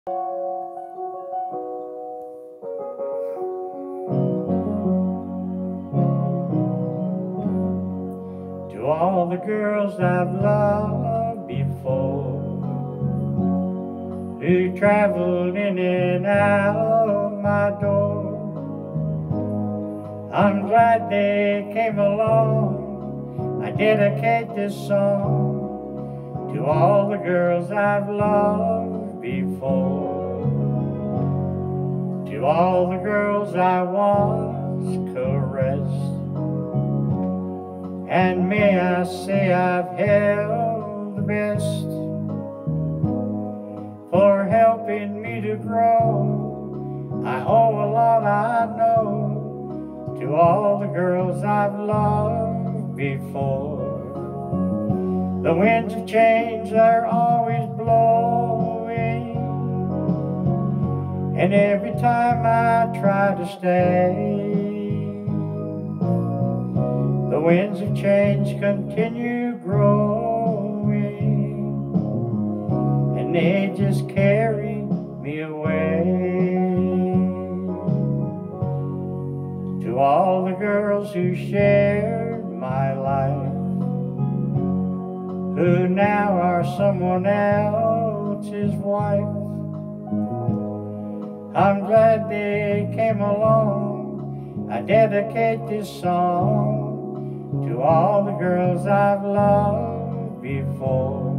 To all the girls I've loved before, who traveled in and out my door, I'm glad they came along. I dedicate this song to all the girls I've loved before, to all the girls I once caressed. And may I say I've held the best, for helping me to grow. I owe a lot, I know, to all the girls I've loved before. The winds of change, they're always blowing, and every time I try to stay, the winds of change continue growing, and they just carry me away. To all the girls who shared my life, who now are someone else's wife, I'm glad they came along. I dedicate this song to all the girls I've loved before,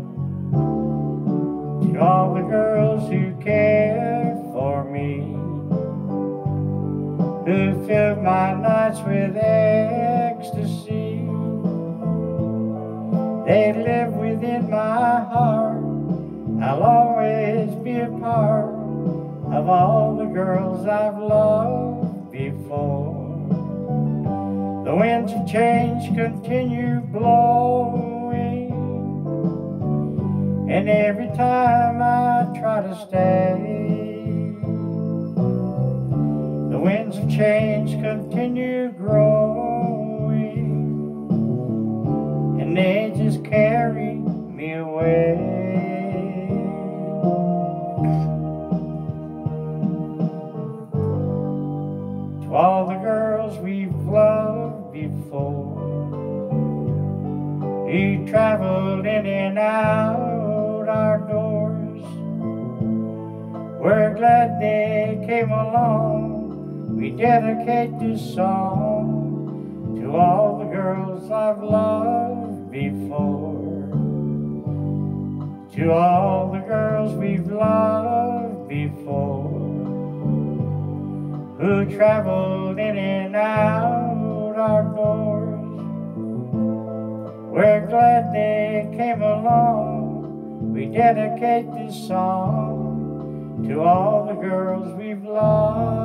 to all the girls who cared for me, who filled my nights with ecstasy. They live within my heart. I'll always be a part of all the girls I've loved before. The winds of change continue blowing, and every time I try to stay, the winds of change continue growing, and they just carry me away. To all the girls we've loved before, who traveled in and out our doors, we're glad they came along. We dedicate this song to all the girls I've loved before, to all the girls we've loved before, who traveled in and out our doors. We're glad they came along. We dedicate this song to all the girls we've loved